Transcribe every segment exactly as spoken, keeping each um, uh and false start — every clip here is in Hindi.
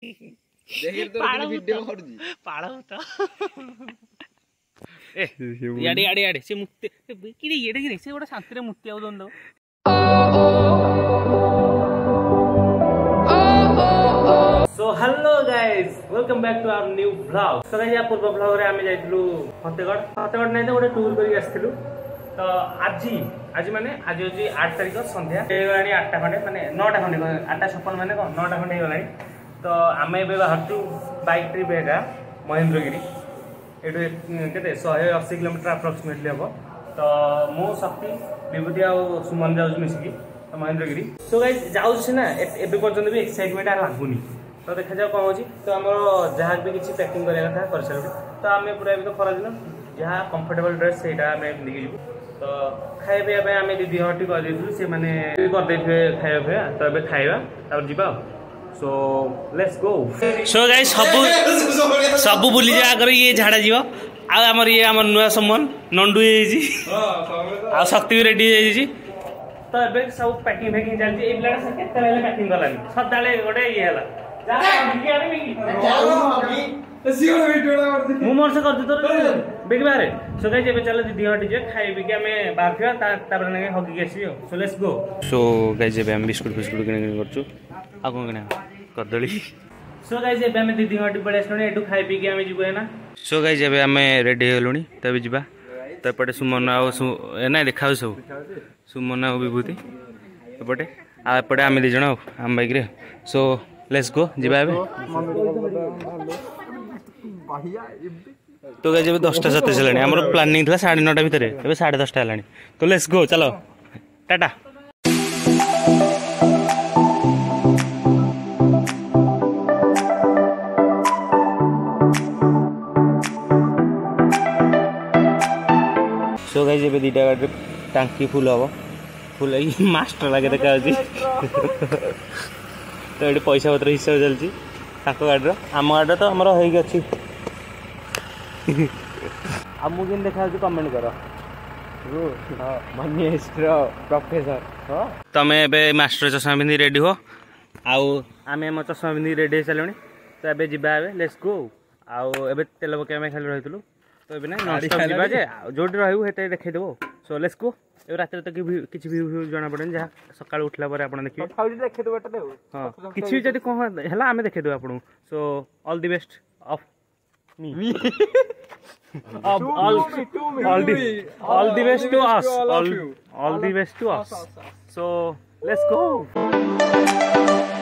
देखिर तो वीडियो करजी पाळो तो ए याडे याडे याडे से मुक्ति किरे येडे किरे से गोटा शांति रे मुक्ति आउ दोन दो so hello guys welcome back to our new vlog. तो गाइस या पूर्व व्लॉग रे आमे जाइतलु फतेगढ़ फतेगढ़ नै तो गोटे टूर करी आस्थिलु। तो आज आज माने आज होची आठ तारिख संध्या एगानी आठ खंडे माने नौ खंडे आठ छप्पन माने नौ खंडे गलानी। तो आमे बे बाहरचु बाइक ट्रिप हेगा महेंद्रगिरी एटू केते सौ अस्सी किलोमीटर अप्रोक्सीमेटली हम। तो मु शक्ति विभूति आ सुमन जाउछ मिसिकी तो महेंद्रगिरी। सो गाइस जाउछ सिना एबे पर्यंत भी एक्साइटमेंट आ लागुनी। तो देखा जाओ कौन होची। तो आमर जहाँ भी किसी पैकिंग करिया कथा कर सारू। तो आमे पूरा भी तो खरा दिन जहाँ कंफर्टेबल ड्रेस सेटा आमे पिंधिकी जिवु। तो खाइबा पे आमे दीदी हटी कर देथु से माने कर देथु खाइबा पे। तो एबे खाइबा तापर जिबा। सो लेट्स गो। सो गाइस सब सब बुली जा अगर ये झाड़ा जीव आ हमर ये हमर नुआ सम्मान नंडू हे जी आ शक्ति भी रेडी हे जी। तो एबे सब पैकिंग पैकिंग चलती ए ब्लड से केते लेले पैकिंग करलानी सदाले गोटे ये हला जा बिकी आरे बिकी जाऊ अभी तो सिगोड़ वीडियोडा करती मु मोर से कर दे तो बिकी बारे। सो गाइस एबे चल दीदी हटी जे खाइ बिकी हमें बाहर थिया तापर ने हगी गेसी। सो लेट्स गो। सो गाइस एबे हम बिस्कुट बिस्कुट किने करछु आ कोन किने कदली। सो गाइस एबे हम दीदी हटी पड़े आसलुनी एटू खाइ पी के हम जिबो है ना। सो गाइस एबे हम रेडी हेलुनी तबे जिबा। तो एपटे सुमन आ ना देखा सब सुमन आ विभूति एपटे आ एपटे हम दी जण हम बाइक रे। सो लेट्स गो जिबा एबे। तो गाइस एबे दसटा सत्ताईस हेलानी हमर प्लानिंग थला साढ़े नौ भितर एबे साढ़े दस टा हेलानी। तो लेट्स गो चलो टाटा। सो गाइस एबे दीटा गाड़ी टांकी फुल हम फुल मास्टर लगे देखा। तो ये पैसा पत्र हिसाब चलती गाड़ी आम गाड़ी तो आमर हो मुझे देखा कमेंट कर प्रोफेसर तमें एबे मास्टर चश्मा पिंधि रेडी हो आम आम चश्मा पिंधि रेडी हो सारे। तो ये जीवा लेट्स गो। आउ एबे तेल पकड़ खाली रही तो ये ना नॉनस्टॉप जीवा जे जोटी रहू हेते देखै देबो। सो लेट्स गो। ए रात तक किछि व्यू व्यू जाना पड़े जहाँ सकाळ उठला पर आपण देखिए देखै देबो एटा देबो। हां किछि जदी कोन हला हमें देखै देबो आपण। So all the best of me all all the all the best to us all all the best to us. So let's go.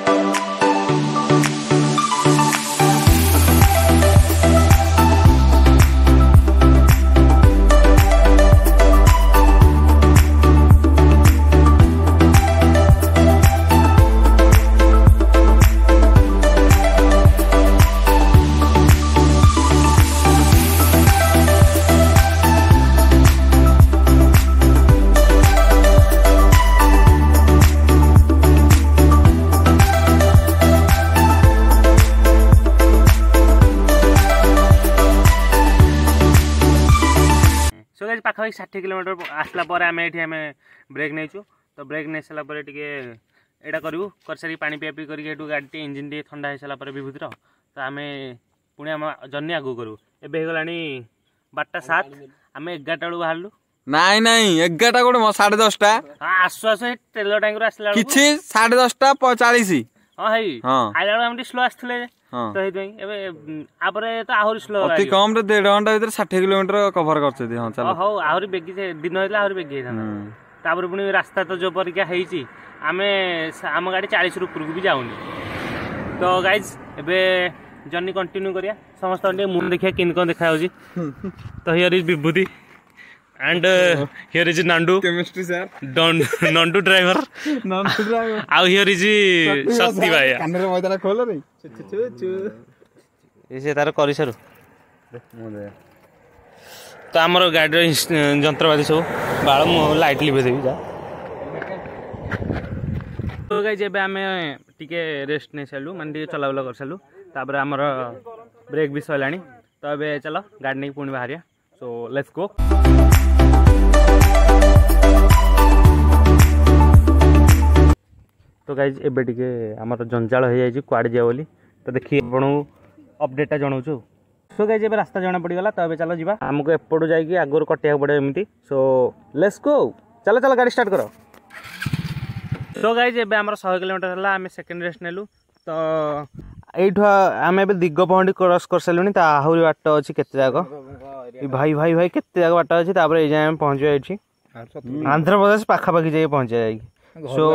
पाखा षाठी किलोमीटर आसला पर आम ये ब्रेक नहीं। तो ब्रेक नहीं सारापर टे यहाँ करूँ कर सारी पानी पिया पी करके गाड़ी इंजिन टे ठंडा हो सारापर विभूतिर। तो आम पुणी आम जर्नी आगू करूँ एवं होगा बारटा सात आम एगारटा बेलू बाहर नाई नाई एगारटा गोटे साढ़े दसटा आसु आसु तेल टाइम आसला किछि साढ़े दसटा चालीस हाँ है आइला बेलू आम स्लो आसते। तो तो आहरी स्लो अति कम रे डेढ़ घंटा भीतर षाठी किलोमीटर कवर करछथि। हां चलो हो आहरी बेगी दिन होइला आहरी बेगी था। तापर पुनी रास्ता तो जो परिका हेची आमे आम गाड़ी चालीस ऊपर को भी जाउनी। तो गाइज एबे जर्नी कंटिन्यू करिया समस्त मुंह देखिया किन कोन देखा होजी। तो here is Vibhuti and here is Nandu chemistry sir Nandu driver Nandu driver आउ हियर इज शक्ति भाई कान रे मोइतला खोल रे छु छु इसे तार करी सर। तो आमर गाड़ी जंत्रपाती सब बाल मु लाइट लिभे देबी जा। तो गाइस एबे आमे टिके रेस्ट नै सालु माने टिके चलाबला कर सालु तापर आमर ब्रेक भी सलानी। तो एबे चलो गाड़ी नै पुणी बाहरिया। सो लेट्स गो। तो गाइज एबे टिके आमर जंजाल हो जाई कुआडे जा बोली तो देखिए आपको अपडेटा जनाऊँ। सो गाइस एबे रास्ता जना पड़गला तो ए चलो जीवा हमको एपटू जाइए आगुरी कटिया पड़े एमती। सो लेट्स गो चलो चलो गाड़ी स्टार्ट करो। सो गाइस एबे हमर सौ किलोमीटर हला आमे सेकंड रेस्ट नेलु तो एठो आमे एबे दिग्गपहंडी क्रॉस कर सलुनी ता आहुरी बाट अछि केते जागो भाई भाई भाई केते जागो बाट अछि तापर ए जाय हम पहुंच जाय छी आंध्र प्रदेश पाखा पाखी जाय पहुंच जाय। सो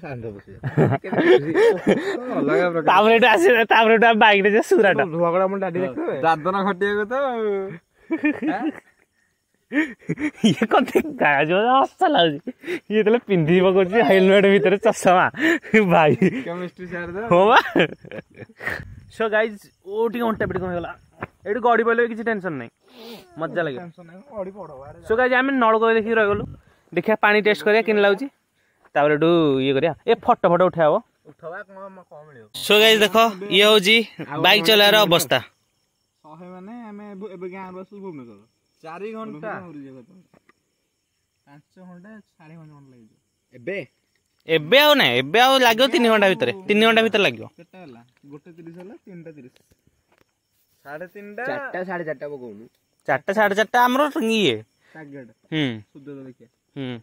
तापर एटा आसे तापर एटा बाइक रे जे सुराट झगड़ा मन डाडी देखबे दादना खटिया को तो ये कते गाज हस्ता लागि ये तले पिंधी पकोछि हेलमेट भीतर चश्मा भाई केमिस्ट्री सर दे हो बा। सो गाइस ओटी घंटा पिट कोन गला एडी गाड़ी पले किछि टेंशन नै मजा लागे टेंशन नै गाड़ी पड़ो। सो गाइस हम नळको देखि रह गेलु देखिया पानी टेस्ट करिया किन लाउछि तापर एडू ये करिया ए फोटो फोटो उठाबो उठावा कम कम मिलियो। सो गाइस देखो ये होजी बाइक चलार अवस्था सहे माने हमें एबे गां बसल भुवनेश्वर चार घंटा पांच घंटा साढ़े पांच घंटा लगे एबे एबे आउ ना एबे आउ लागो तीन घंटा भीतर तीन घंटा भीतर लागो केटा हला गोटे तीस हला तीनटा तीस साढ़े तीनटा चारटा साढ़े चारटा बकोनु चारटा साढ़े चारटा हमरो ये टारगेट हम शुद्ध देखिए हम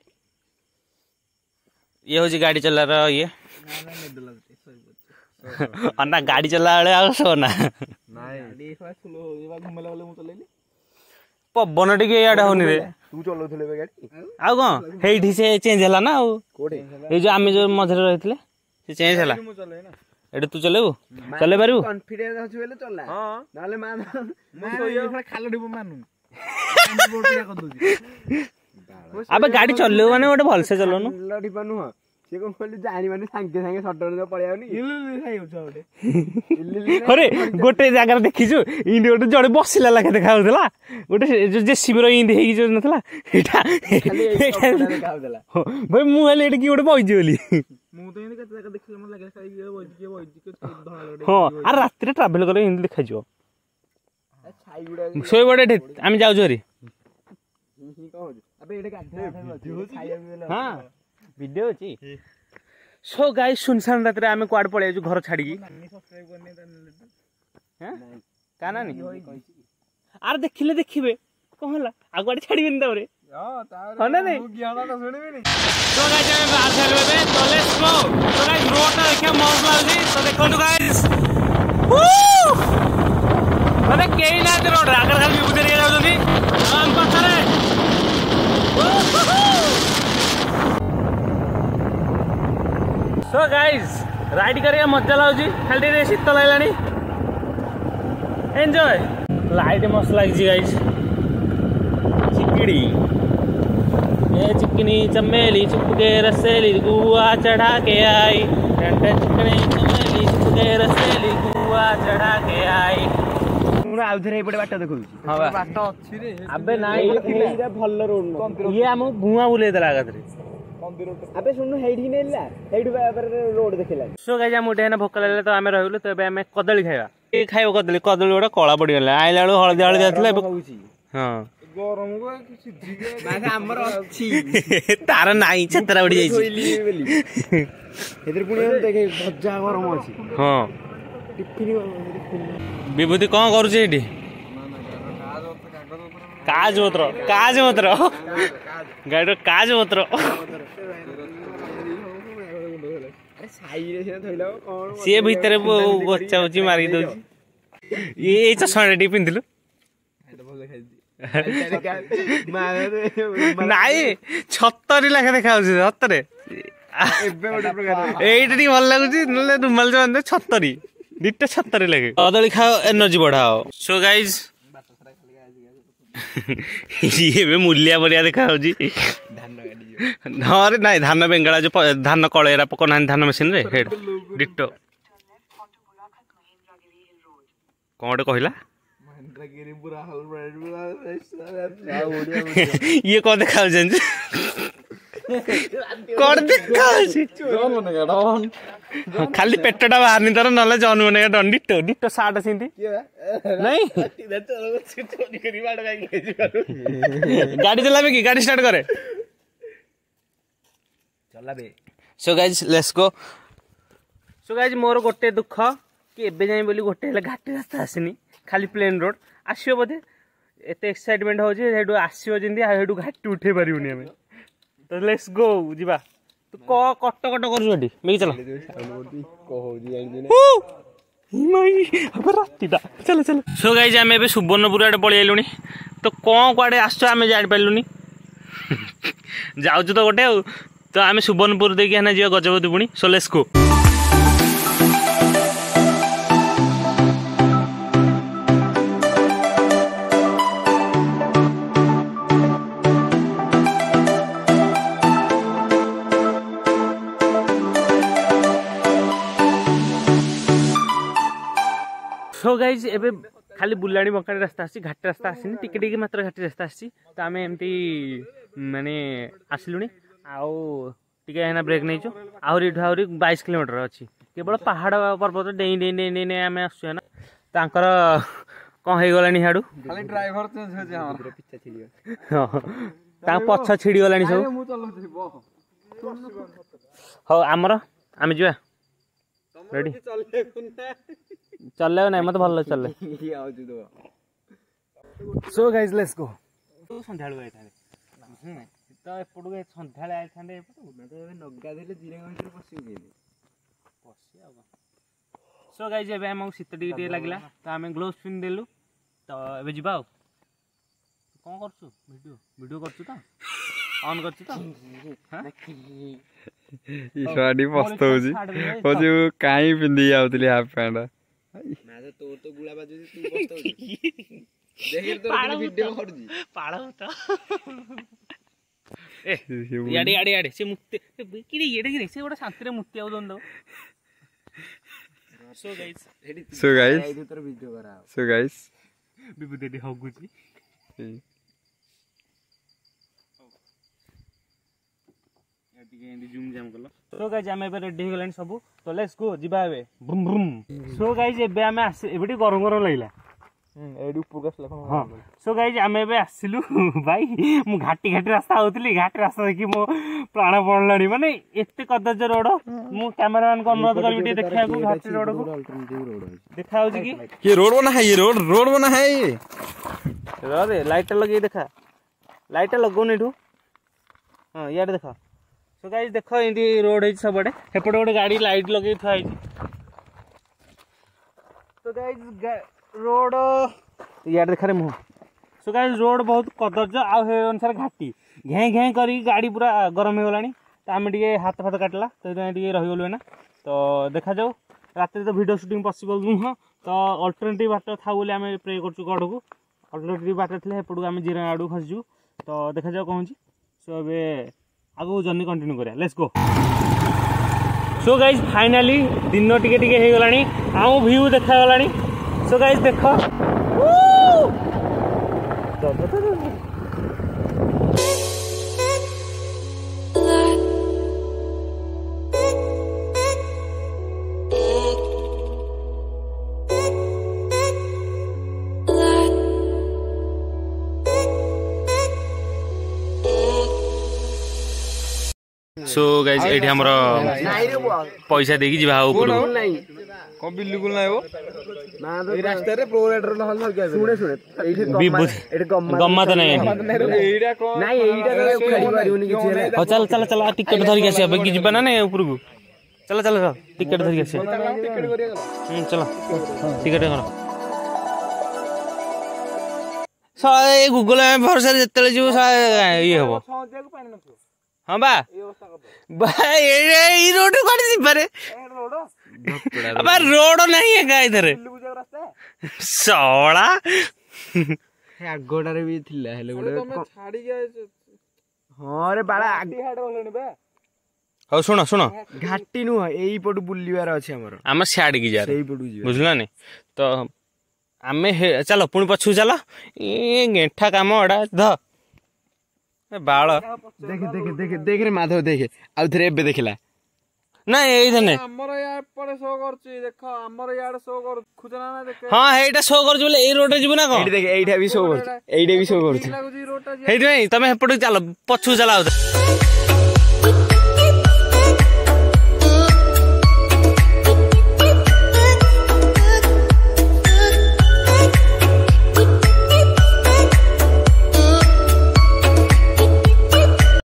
ये हो जी गाड़ी चला रहा ये ना ना निद लगते अन्ना गाड़ी चला वाले आ सोना नाही गाड़ी थोड़ा स्लो हो जेबा घुमला वाले मु चलेली पवन टिके याडा होनी रे तू चलौथले बे गाड़ी आ कोन हेठी से चेंज हला ना कोठे ए जो आमे जो मधरे रहितले से चेंज हला मु चले ना एडे तू चलेबो चले पारू कॉन्फिडेंस अछि बेले चलला हां नाले मान मु सोइयो खालो डिबो मानु बोटिया कर दोजी अबे गाड़ी चलले माने ओटे भल से चलोनु लडी पानु ह से कोन कहली जानी माने सांगे सांगे शटर दे पळे आउनी इल्ली खाइ उछा ओटे अरे गोटे जागा देखि छु इंडी ओटे जड़े बसिला लागे देखा होतला ओटे जो जे शिविर इंडी हेगी जो नथला एटा देखा होतला भाई मु हेले एटे की ओटे बइ जेली मु तो इंडी कते जागा देखले मन लागे साइ ये बइ के बइ के धळा लोडे हां आ रात रे ट्रैवल करे इंडी देखा जो छाई गुडा सोय बडे आमी जाउ जोरी अबे एटे का हां वीडियो अछि। सो गाइस सुनसान रात रे आमे क्वाड पळे जो घर छाडी की सब्सक्राइब करने त हैं काना नी आर देखिले देखिबे कहला आ गाड़ी छाडीबेन तारे हां तारे होना नहीं ज्ञाना तो सुनिबे नी। सो गाइस आमे बाहर चलबे बे तो let's go. So guys road ता देखिया मौज लागी तो देखो गाइस माने केई ना रोड आगर खाली बुझे जाउ जनी हम पथरे सो गाइस राइड करिया मजा लाउजी खाली रे शीतल लागलानी एंजॉय लाइट मस्त लागी गाइस चिकड़ी ये चिकनी चमेली चुपके रसेली गुआ चढ़ा के आई टंटे चिकनी चमेली चुपके रसेली गुआ चढ़ा के आई पूरा आउधरे एपटे बाट देखौ हां बाट अछि रे अबे नाही एइरा भल्ल रोड ये हम गुआ बुले देला गातरे अबे सुनु हेडी नेला हेडी बाबर रोड देखिला। सो गाइस हम उठे ना भोक लागले तो हमें रहलु तो एबे हमें कदली खाइबा ए खाइबो कदली कदली ओडा कळा पड़ी गेला आइला बेलु हळदी हळदी आतले हां गरम को सिद्धि के माने हमर अछि तार नाही छतरा उडी जाईची एदर पुणी देखे भज्जा गरम अछि हां टिफिन विभूति कोन करू छी एडी काज उतर काज उतर गाड़ी काज उतर सी भितर बच्चा बच्ची मारी दौ ये चश्मा टी पिंधिलु नाई छतरी लाखे देखा सतरे एइटा टी भल लगुची नले रुमाल जो छतरी दिटा छतरी लागे कदली खाओ एनर्जी बढ़ाओ। सो गाइस ये मूलिया बढ़िया देखा हाँ रे नाई धान बेंगला जो धान कलेरा पकना धान मशीन रे हेड डिटो कौन गोटे कहला ये कौन देखा कौन देखा खाली पेटटा बाहर तार ना जन बनेगा डन डिटो डिटो सार्ट सिंधी नहीं गाड़ी चलाबे की गाड़ी स्टार्ट करे चलाबे। So guys let's go. So guys मोर गोटे दुख कि एबे जाई बोली गोटे हेले घाटी रास्ता आसीनी खाली प्लेन रोड आसियो बोधे एते एक्साइटमेंट हो जे हेडू आसियो जिंदी हेडू घाटी उठे परिउनी हमें तो लेट्स गो जीवा तू क कट कट कर जोडी मे चलो को हो जी जानि हिमाई अब रातीटा चलो चलो सो गाइस आमे एबे सुवर्णपुर आडे पळि आइलुनी तो कोन कोआडे आसछो आमे जानि पाइलुनी जाउछु तो गोटे तो आमे सुवर्णपुर देखि हना जिया गजपति पुणी सो लेट्स गो सो गाइज एबे खाली बुलाणी बंकाणी रास्ता आसी घाटी रास्ता आसीनी टिके टिके मात्र घाटी रास्ता आसी तो आमे एमती माने आसिलुनी आउ टिके हेना ब्रेक नैचो आहुरी एठु आहुरी बाईस किलोमीटर अछि केवल पहाड़ पर्वत डेई डेई डेई डेई आमे आसु ना तांकर कोन हे गलानी हाडू खाली ड्राइवर चेंज हो जे हमर पीछे छिडियो हां ता पछ छिडी गलानी सब मु चलथि बो हो हमर आमे जिवा रेडी चल नहीं मत भल चल सो गाइस लेट्स गो संध्या आइ थाने तो एपटू संध्या आइ थाने एपटू नगा देले जीरे गंटर पसी गेले पसी आबा सो गाइस एबे हम शीत टी टी लागला तो हम ग्लोव्स पिन देलु तो एबे जिबा कोन करछु वीडियो वीडियो करछु तो ऑन करछु तो हां ई स्वाडी मस्त हो जी हो जो काई पिंदी आउतली हाफ पैंट ना तो तोर तो गुला बाजू तू मस्त हो देख तो वीडियो कर जी पाड़ा होता ए याडी याडी याडी से मुक्ति किडी येडे रे से गोटा शांति रे मुक्ति आउ दंदो so guys so guys I तो वीडियो करा सो गाइस बिबुदेडी हगुची जूम जाम कलो सो गाइस आमे एबे रेडी हो गलानी सब तो लेट्स गो जिबा एबे ब्रुम ब्रुम सो गाइस एबे आमे एबेटी गरम गरम लागला हम एडू पुरगस लखन हां सो गाइस आमे एबे आसिलु भाई मु घाटी घाटी रास्ता होतली घाटी रास्ता देखि मो प्राण पड़लानी माने एते कदज रोड मु कैमरामैन को अनुरोध करबी देखा को घाटी रोड को देखा हो जी की ये रोड बना है ये रोड रोड बना है ये अरे लाइट लगे देखा लाइट लगो नेठू हां यार देखा सो गाइस देखो इंदी रोड है सब बड़े हेपटे गोटे गाड़ी लाइट लगे था है तो गाइस रोड यार देखा रे मुह सो गाइस रोड बहुत कदर्ज आ हे अनुसार घाटी घे घे करी गाड़ी पूरा गरम हो गलानी तो आम टे हाथ फाथ काटला तो टे रही गलु ना तो देखा जाऊ रात तो वीडियो शूटिंग पॉसिबल नुह तो अल्टरनेटिव बाट था बोली आम प्रे करछु गढ़ को अल्टरनेटिव बाट थे हेपटू आम जीरा आड़ू खसजु तो देखा जाऊ कौन सो ए आगो जर्नी कंटिन्यू करिया let's go so guys finally दिन टिके टिके हे गलानी आउ व्यू देखा गलानी सो गाइस देखो सो गाइस एठी हमरा पैसा देकी जिबा ऊपर को बिल्कुल नाही हो ना तो ए रास्ता रे प्रो राइडर ल हल के सुने सुने एठी एठी गम्मा त नाही एईडा को नाही एईडा तो खड़ी मारिउनी किछि हेले हो चल चल चल टिकट धरि के आसे कि जिबा ना नै ऊपर को चल चल टिकट धरि के आसे टिकट करिया हम चल टिकट कर साए गूगल में भरोसा जतले जिवो सा ये हबो हां बा भाई ए रोड काटी दी पारे अब रोड नहीं है का इधर सोड़ा आगोडा रे भी थिला हेले गुडे तमे छाडी गए हां रे बाळा आगि हाड बोलनी बे हो सुनो सुनो घाटी नु एई पटु बुल्लीवार अछि हमर हम छाडी की जा सेई पटु जी बुझला नहीं तो आमे चलो पुणी पछु चलो ए गेंठा काम अडा ध बाळ देख देख देख देख रे माधव देख आ थरे एबे देखला ना एई धने हमर या पड़े शो करछि देखो हमर याड शो कर खुजना ना देख हां हेटा शो कर बोले ए रोड जिबु ना को एठी देख एठा भी शो करछि एठे भी शो करछि लागु जी रोड हेइ तमे हेपटु चलो पछु चलाओ